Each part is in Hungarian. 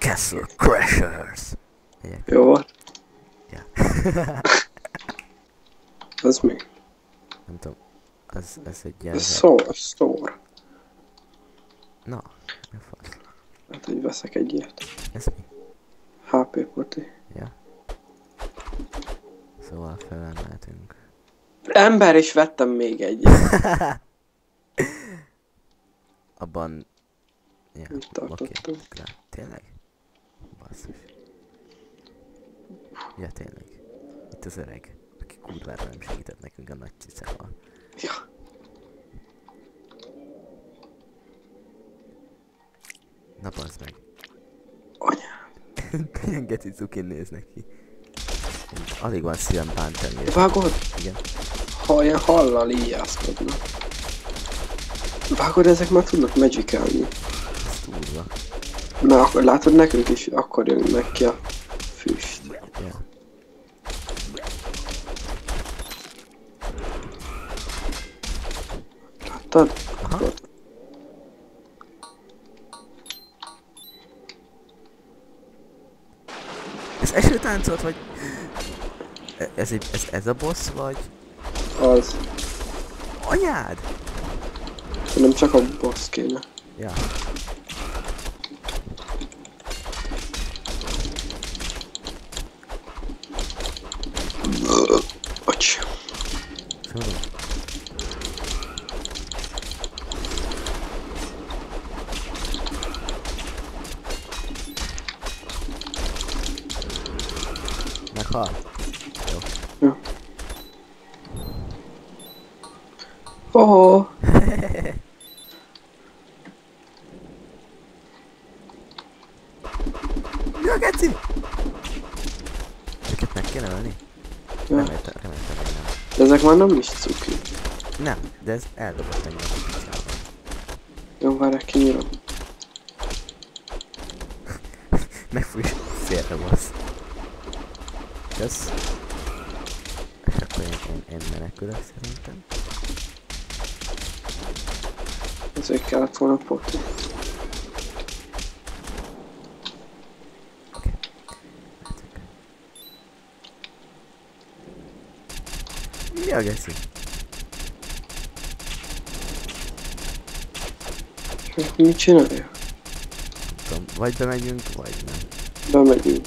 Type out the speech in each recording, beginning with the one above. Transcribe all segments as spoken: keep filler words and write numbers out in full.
Castle Crashers. Egyek. Jó volt. Ja. Ez mi? Nem tudom. Ez, ez egy ilyen... Ez szó- store. Na, mi a fasz? Hát, hogy veszek egy ilyet. Ez mi? há pé poti. Ja. Szóval felemeltünk. Ember, is vettem még egyet. Abban... Ja, Mit oké. tartottam? Okay. Tényleg? Basszus. Ja, tényleg. Itt az öreg, aki kurvára nem segített nekünk a nagy cicával. Ja. Na bazd meg. Anyám. Milyen geci cukin néznek ki. Alig van szívem bántani. Vágod? Igen. Ha ilyen hallal íjászkodnak. Vágod, ezek már tudnak magicálni. Ez durva. Na, akkor látod, nekünk is akkor jön meg ki a füst. Ja. Láttad? Aha. Ott. Ez esőtáncolt vagy... E- Ez, egy, ez, ez a boss vagy... Az. Anyád! Nem csak a boss kéne. Ja. Acs. Szóval. Meghal? Jó. Ja. Oh. Mi a geci? Ezeket meg kéne ölni? Ja. Reméltem, reméltem, hogy nem. De ezek már nem is cuki. Nem, de ez eldobott engem a picsába. Jó, várják, kinyírom. Megfújj félre bassz. Kösz. És akkor én, én, én menekülök szerintem. Ezért kellett volna poti. Oké. Mi a geci? Mit csinálja? Nem tudom, vagy bemegyünk, vagy nem. Bemegyünk.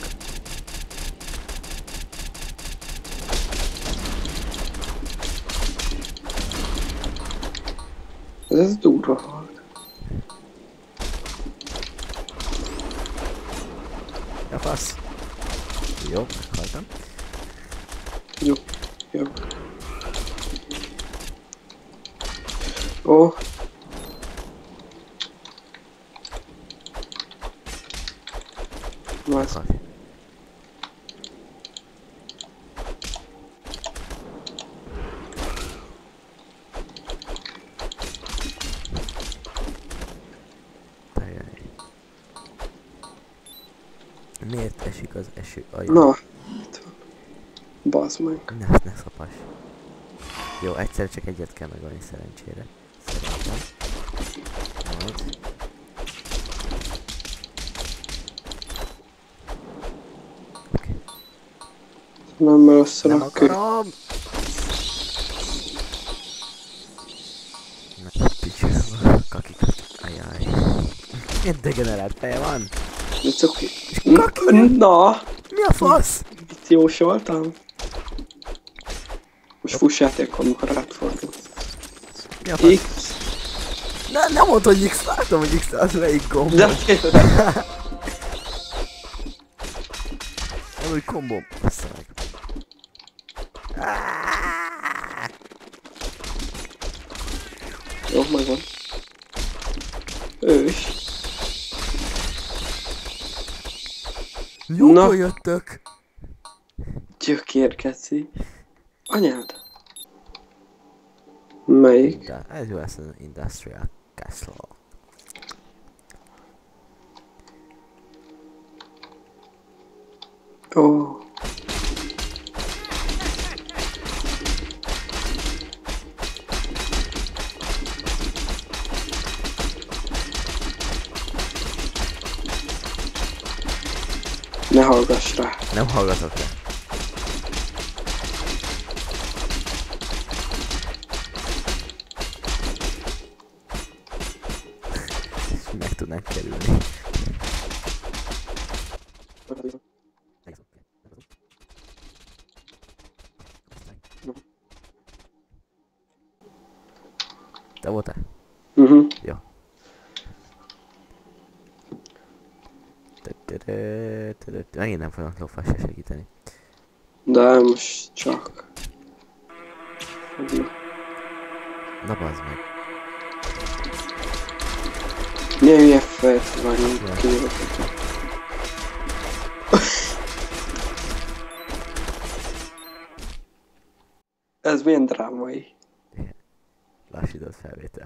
Ez, ez durva volt. Ja, fasz. Jó, meghaltam. Jó, jó. Ó. Más. Meghalt. Ajaj. Miért esik az eső? Ajaj. Na. Itt van. Bazd meg. Ne, ne szapas. Jó, egyszer csak egyet kell megölni szerencsére. Szerintem. Majd. Oké. Nem, mert összerakjuk. Nem akarom! Na, picsába. Kaki, kaki. Ajaj. Milyen degenerált feje van? Mit cuki? Kaki! Na! Mi a fasz? Itt jósoltam? Most fuss játék, amikor átfordul. Mi a fasz? X. Ne, nem mondd, hogy X, látom, hogy X az melyik gomb. De tényleg. Van, hogy kombom. Bassza meg. Jó, megvan. Ő is. Jobban jöttök. Gyökérkeci. Anyád. Melyik? De ez jó lesz az Industrial Castle. Ó. Ne hallgass rá. Nem hallgatok rá. És meg tudnánk kerülni. Te voltál? Mhm. Uh Jó. Megint nem fognak lófás se segíteni. De most csak. Na bazd meg. Milyen hülye fejt vagy, nem Ja. kinyilvánítani. Ez milyen drámai. Lassított felvétel.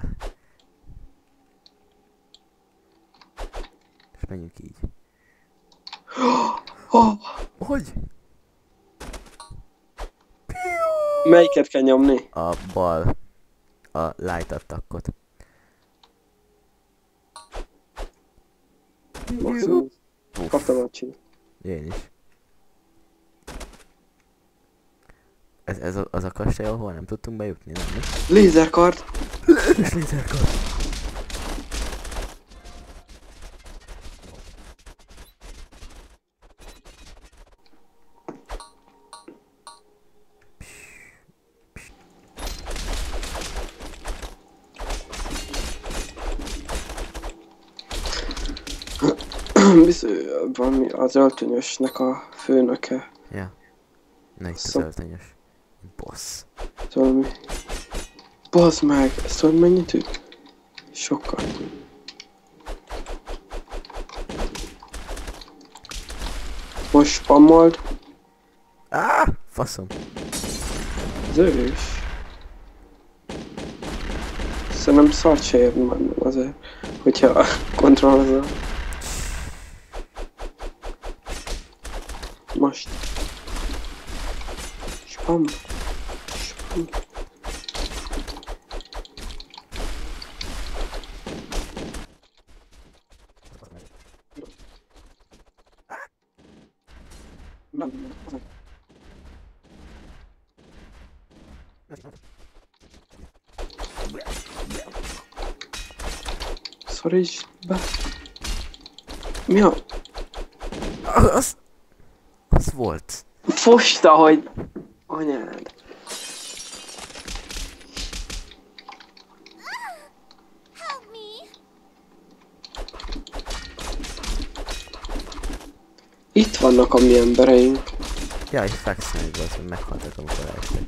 És menjünk így. Oh, Hogy? melyiket kell nyomni? A bal. A light attackot. Maximum. Puff. Kaptam a csin. Én is. Ez, ez a, az a kastély, ahol nem tudtunk bejutni, nem? Mi? Lézerkard! És lézerkard. Biztos valami az öltönyösnek a főnöke. Ja. Na itt az Szó- öltönyös. Boss. Valami. Bazd meg! Ezt tudod mennyit üt? Sokkal. Most spammold. Áh! Faszom. Az ős. Szerintem szart se érni már nem azért, hogyha kontrollozol. Most. Spam. Spam. Szoríts be. Mi a... Az... Az volt. Fosta, hogy... Anyád. Help me! Itt vannak a mi embereink. Jaj, fekszem, igaz, hogy meghaltak, amikor elestek.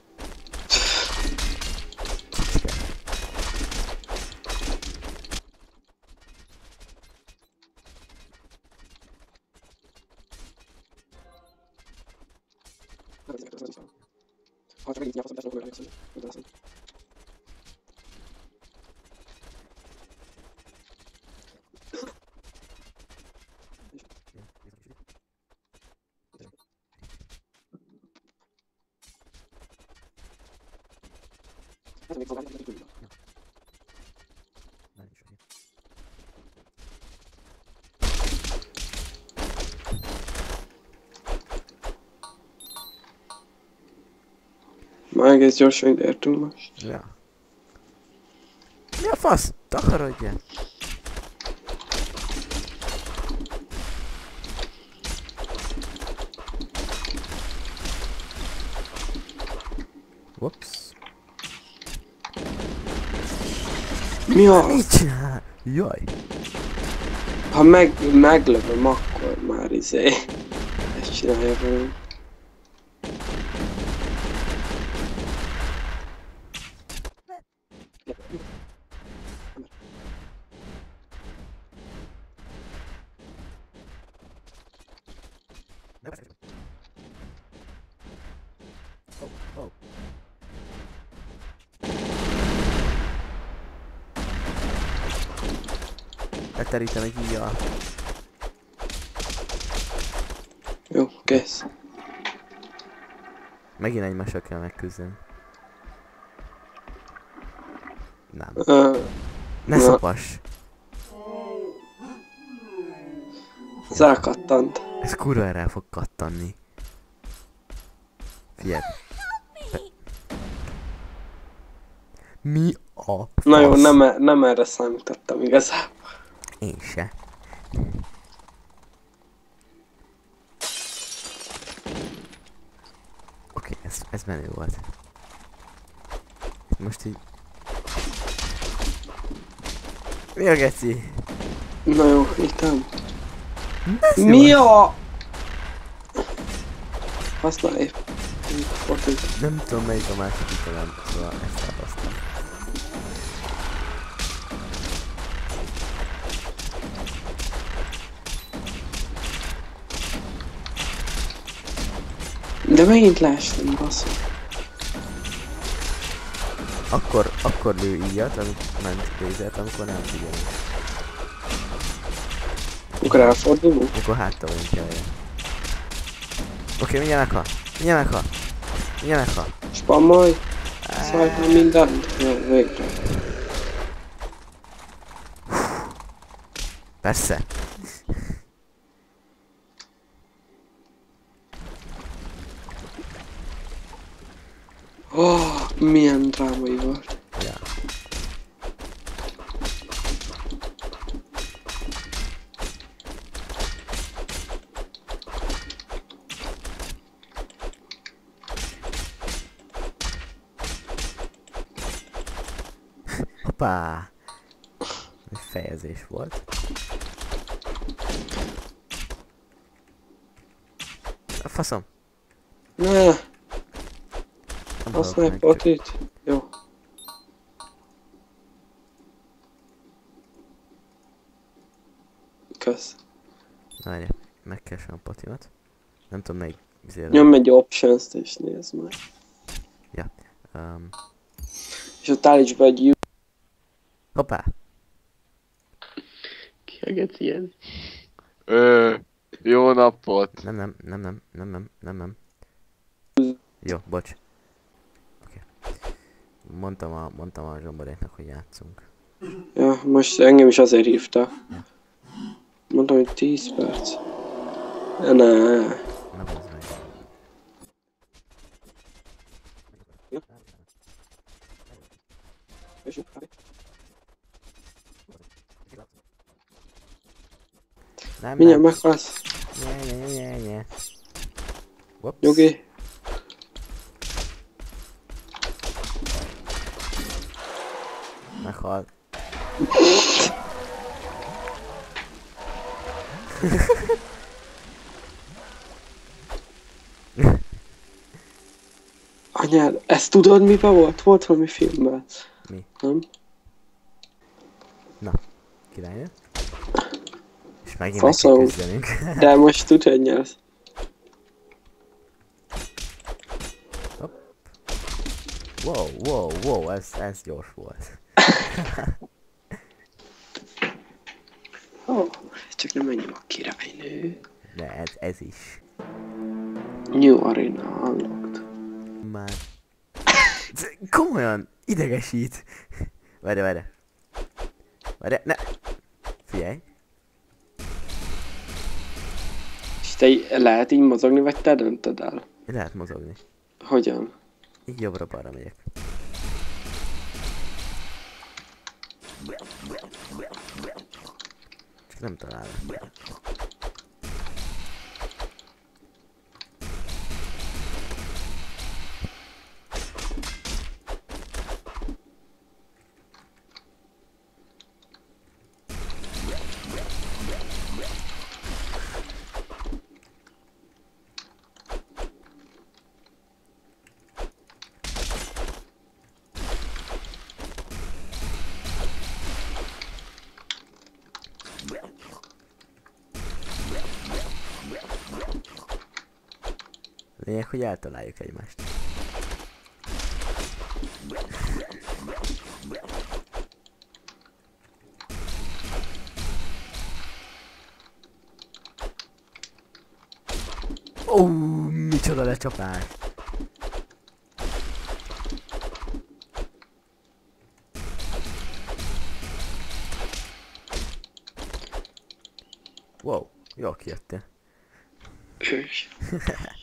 Már egész gyorsan ide értünk most. Ja. Mi a fasz? Takarodjál! Whoops. Mi az? Mit csinál? Jaj! Ha meg, meglövöm, akkor már izé... Ezt csinálja velem. Oh, oh. Elterítem egy íjjal. Jó, kész. Megint egymással kell megküzdeni. Nem. Ö, Ne Na. szopass! az elkattant. Ez kurva rá fog kattanni. Figyelj. Me. Mi a fasz? Na jó, nem, e- nem erre számítottam igazából. Én se. Oké, ez, ez menő volt. Most így... Mi a geci? Na jó, itt nem. Ez Mi jó. a... Használj. Fotit. Nem tudom melyik a másik italán, szóval ezt elhasználom. De megint leestem, baszol. Akkor, akkor lő íjat, amikor ment lézert, amikor nem figyelünk. Akkor elfordulunk? Akkor háttal vagyunk, jaj. Oké, mindjárt meghal. Mindjárt meghal. Mindjárt meghal. Spammolj. Szállj mindent. Jó, végre. Persze. Oh, milyen drámai volt. Ja. Hoppá! Egy fejezés volt. A faszom! Ne, Nem használj tudok meg, csak- fotit. Jó. Kösz. Várja, megkeresem a patimat. Nem tudom melyik izére. Nyom egy options-t és nézd meg. Um, És ott állíts be egy hoppá! Ki a geci ez? Ö, jó napot! Nem, nem, nem, nem, nem, nem, nem, nem. Jó, bocs. Oké. Mondtam a, mondtam a zsomboréknak, hogy játszunk. Ja, most engem is azért hívta. Mondtam, hogy tíz perc. Ne, ne. Na bazd meg. Nem, Mindjárt nem. meghalsz. Nye, nye, nye, nye. Whoops. Nyugi. Meghalt. Anyád, ezt tudod mibe volt? Volt valami filmben. Mi? Nem? Királynő. És megint Faszom. meg kell küzdenünk. De most tudod, hogy nyersz. Wow, wow, wow, ez, ez gyors volt. Oh, csak nem menjem a királynő. De ez, ez is. New Arena unlocked. Már... Komolyan idegesít. Várj, várj. Várj, ne. Figyelj. És te lehet így mozogni, vagy te döntöd el? Lehet mozogni. Hogyan? Így jobbra-balra megyek. Csak nem találom. Lényeg, hogy eltaláljuk egymást. Ó, oh, micsoda lecsapás! Wow, jól kijöttél. Köly.